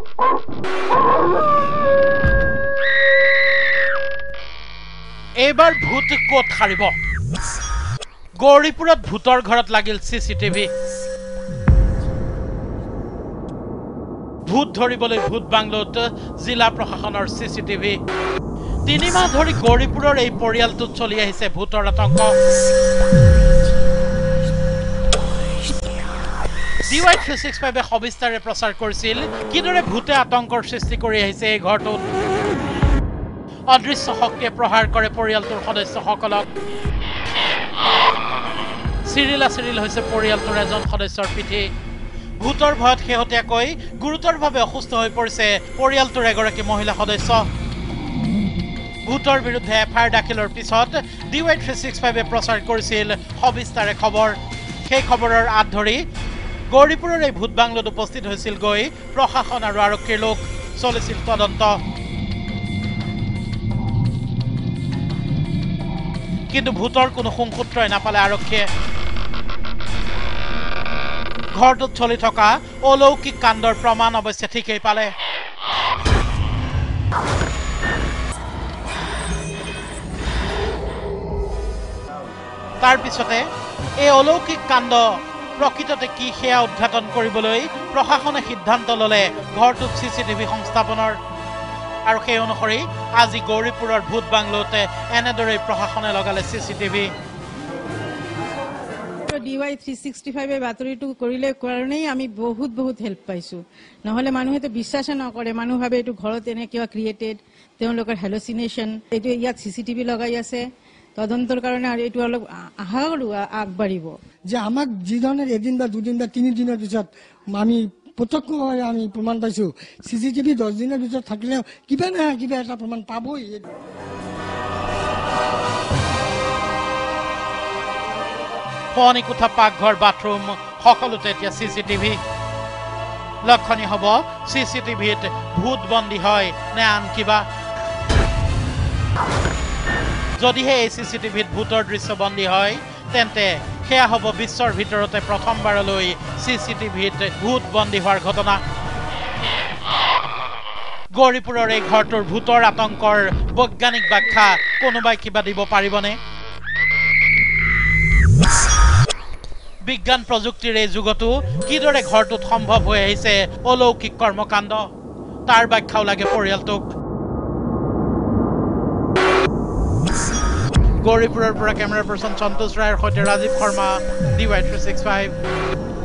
এবাৰ ভূত ক'ত হাৰিব গৌৰীপুৰত ভূতৰ ঘৰত লাগিল CCTV ভূত ধৰিবলৈ ভূত বাংলোত জিলা প্ৰশাসনৰ CCTV 3 মাহ ধৰি গৌৰীপুৰৰ এই পৰিয়ালটোত চলি আহিছে ভূতৰ আতংক DY365 সবিস্তাৰে প্ৰচাৰ কৰিছিল কিদৰে ভূতে আতংকৰ সৃষ্টি কৰি আহিছে এই ঘৰটোত অদৃশ্য শক্তিয়ে প্ৰহাৰ কৰে পৰিয়ালটোৰ সদস্যসকলক চিৰিল হৈছে পৰিয়ালটোৰ এজন সদস্যৰ পিঠি ভূতৰ ভয়ত শেহতীয়াকৈ গুৰুতৰভাৱে অসুস্থ হৈ পৰিছে পৰিয়ালটোৰ এগৰাকী মহিলা সদস্য ভূতৰ বিৰুদ্ধে এফআইআৰ দাখিলৰ পিছত DY365 প্ৰচাৰ কৰিছিল সবিস্তাৰে খবৰ সেই খবৰৰ আঁত ধৰি গৌৰীপুৰৰ এই ভূত বাংলোত উপস্থিত হৈছিল গৈ প্ৰশাসন আৰু আৰক্ষীৰ লোক চলিছিল তদন্ত কিন্তু ভূতৰ কোনো সংসূত্ৰই নাপালে আৰক্ষীয়ে ঘৰটোত চলি থকা অলৌকিক কাণ্ডৰ প্ৰমাণ অৱশ্যে ঠিকেই পালে তাৰ পিছতে এই অলৌকিক কাণ্ড প্ৰকৃততে কি সেয়া উদ্ঘাটন কৰিবলৈ প্ৰশাসনে সিদ্ধান্ত ললে ঘৰটোত CCTV সংস্থাপনৰ আৰু সেই অনুসৰি আজি গৌৰীপুৰৰ ভূত বাংলোতে এনেদৰে প্ৰশাসনে লগালে CCTV DY365 বাতৰিটো কৰিলে কাৰণেই আমি বহুত হেল্প পাইছো নহলে মানুহেতো বিশ্বাস নকৰে মানুহ ভাবে এটো ঘৰত এনে কিবা ক্ৰিয়েটেড তেওঁলোকৰ হেলুচিনেশন এটো ইয়াত CCTV লগাই আছে তদন্তৰ কাৰণে আৰু এটো অলপ আগবাঢ়িব যে আমাক জিজনের এদিন বা দুদিন বা 3 দিনৰ পিছত আমি প্ৰত্যক্ষভাৱে আমি প্ৰমাণ পাইছো CCTV 10 দিনৰ পিছত থাকিলে কিবা না কিবা এটা প্ৰমাণ পাবই ফনি কোঠা পাকঘৰ বাথৰুম সকলোতে এতিয়া CCTV লক্ষণীয় হ'ব CCTVত ভূত বন্দী হয় নে আন কিবা যদিহে এই CCTVত ভূতৰ দৃশ্য বন্দী হয় তেন্তে সেয়া হ'ব বিশ্বৰ ভিতৰতে প্ৰথমবাৰলৈ CCTVত ভূত বন্দী হোৱাৰ ঘটনা গৌৰীপুৰৰ এই ঘৰটোৰ ভূতৰ আতংকৰ বৈজ্ঞানিক ব্যাখ্যা কোনোবাই কিবা দিব পাৰিবনে বিজ্ঞান প্ৰযুক্তিৰ এই যুগতো কিদৰে ঘৰটোত সম্ভৱ হৈ আহিছে অলৌকিক কৰ্মকাণ্ড তাৰ ব্যাখ্যাও লাগে পৰিয়ালটোক গৌৰীপুৰৰ পৰা কেমেৰা পাৰ্চন সন্তোষ ৰায়ৰ সৈতে ৰাজীৱ শৰ্মা DY365